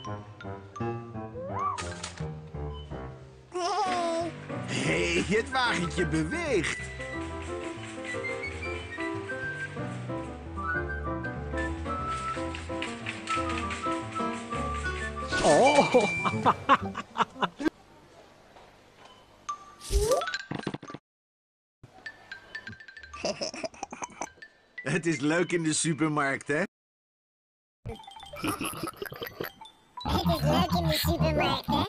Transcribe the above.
Hé, het wagentje beweegt. Oh. Het is leuk in de supermarkt, hè? Het is leuk in de supermarkt, hè?